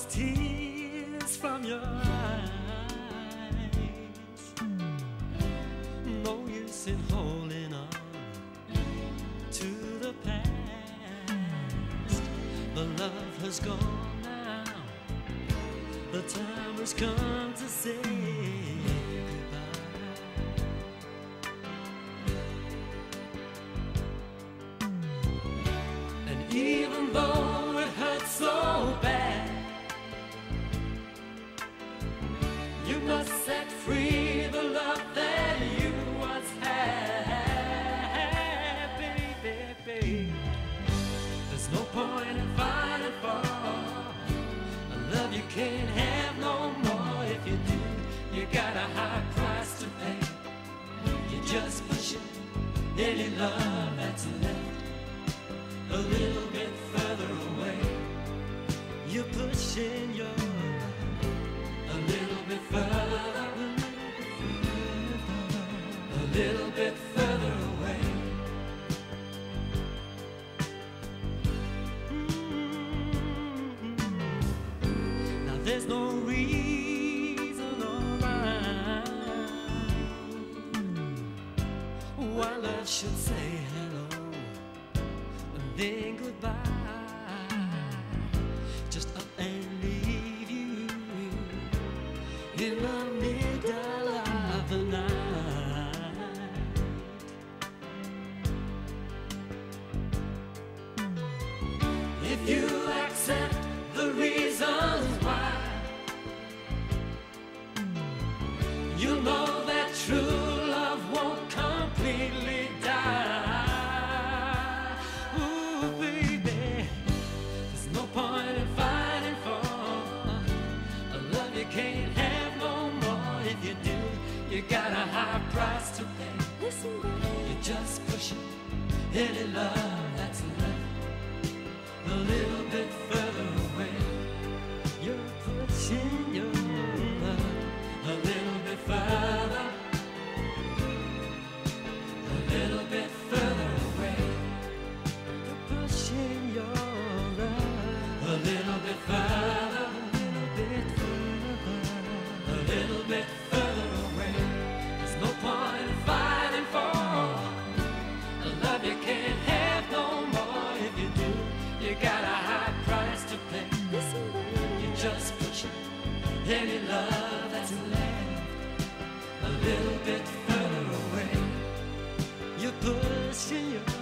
tears from your eyes. No use in holding on to the past. The love has gone now. The time has come to say goodbye. And even though it hurts so bad, you must set free the love that you once had, baby. There's no point in fighting for a love you can't have no more. If you do, you got a high price to pay. You're just pushing any love that's left a little bit further away. You're pushing your a little bit further, a little bit further away. Now there's no reason or rhyme why love should say hello and then goodbye. Just up and leave you in the middle of the night. If you accept the reasons why, you'll know that true love won't completely die. Ooh, baby, there's no point in fighting for a love you can't have no more. If you do, you got a high price to pay. Listen, baby, you're just pushing any love that's left a little bit further away. You're pushing your love a little bit further, a little bit further away. You're pushing your love a little bit further, a little bit further away. There's no point in fighting for a love you can't have no more. If you do, you got a high price to pay. Listen, you're just pushing any love that's left a little bit further away. You're pushing your